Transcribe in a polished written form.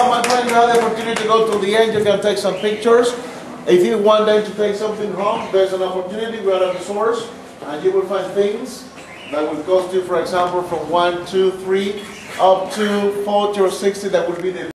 Now, my friend, you have the opportunity to go to the end. You can take some pictures. If you want them to take something home, there's an opportunity. We are at the source, and you will find things that will cost you, for example, from 1, 2, 3, up to 40 or 60. That will be the